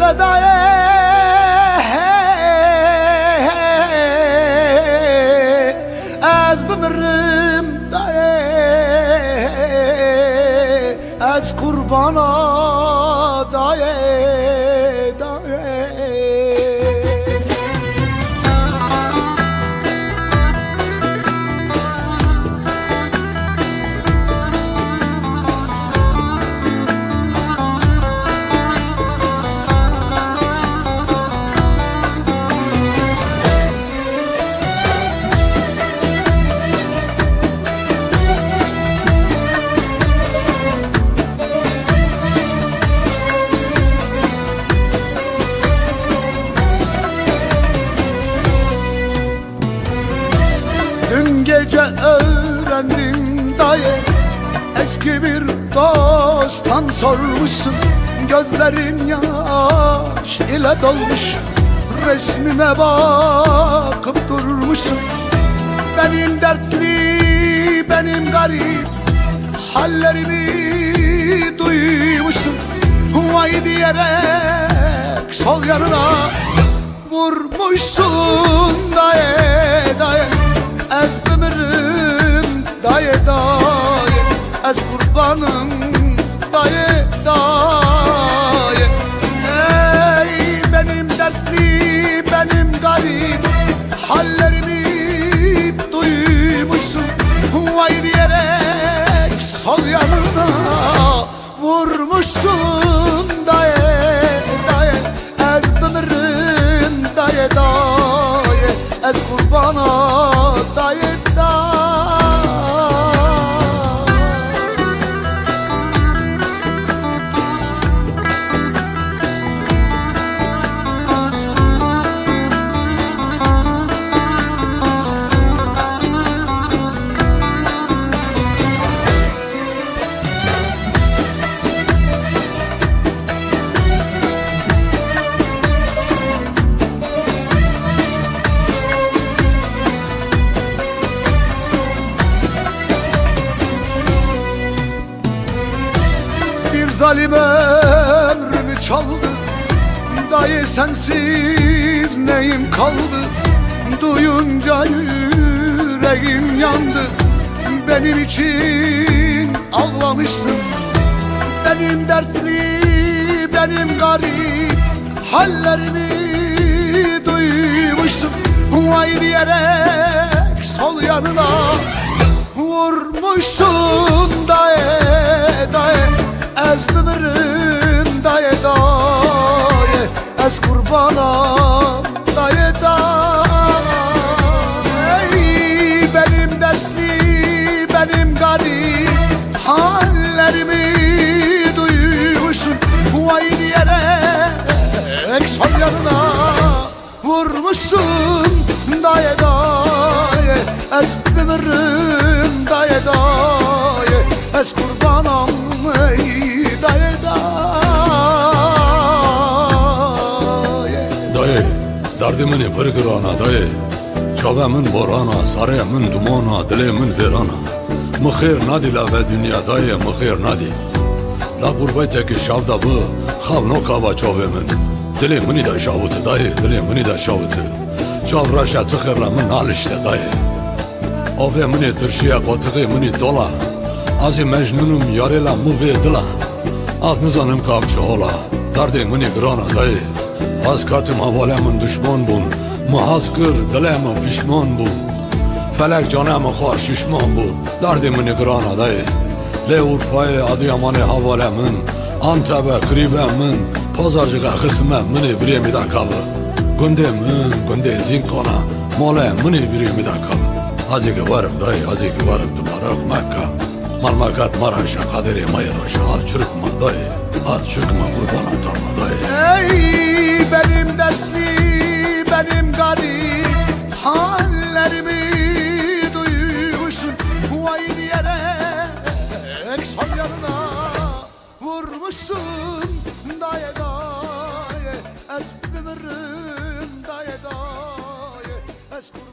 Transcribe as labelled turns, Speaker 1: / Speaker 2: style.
Speaker 1: از بمرم از قربانا Dün gece öğrendim dayı, eski bir dosttan sormuşsun. Gözlerin yaş ile dolmuş, resmime bakıp durmuşsun. Benim dertli, benim garip hallerimi duymuşsun. Vay diyerek sol yanına vurmuşsun dayı. Ez bömürüm dayı, ez kurbanım dayı. Ey benim dertli, benim garip hallerimi duymuşsun. Vay diyerek sol yanına vurmuşsun dayı. Ez bömürüm dayı, ez kurbana dayı. Zalim ömrümü çaldı dayı, sensiz neyim kaldı? Duyunca yüreğim yandı, benim için ağlamışsın. Benim dertli, benim garip hallerimi duymuşsun. Vay diyerek sol yanına vurmuşsun dayı. Ez bömürüm dayı, ez kurbana dayı. Ey benim dertli, benim garip hallerimi duymuşsun. Vay diyerek sol yanına vurmuşsun dayı. Ez bömürüm dayı, ez kurbanam
Speaker 2: dayı. Derdimini pırgırana dayı, çavemin borana, sarayımın dumana, dilimin verana. Mıkhir nadi la ve dünya dayı, mıkhir nadi. La gurbeteki şavda bu, xavnoka va çavemin. Dilimini de şavutu dayı, dilimini de şavutu. Çavraşa tıkırlamın alişte dayı. Ove mini tırşiye kotığı mini dola. Azı mecnunum yarela muve dila. Az nizanım kavçı ola. Derdim mini grana dayı. Az katım havalemin düşman bun. Muhazkır dilemin pişman bun. Felek canımı khar şişman bun. Derdim mini grana dayı. Le Urfa'yı Adıyaman'ı havalemin. Antep'e krivemin. Pazarcığa kısmen mini birimi da kabı. Gündemin günde zinkona. Mole mini birimi da kabı. Azıcık varım dayı, azıcık varım dumarak Mekka. Malmakat Maraş'a kaderi mayraş'a. Az çürükme dayı, az çürükme kurban atama dayı.
Speaker 1: Ey benim dertli, benim garip hallerimi duymuşsun. Vay diyerek sol yanına vurmuşsun dayı. Ez bömürüm dayı. Ez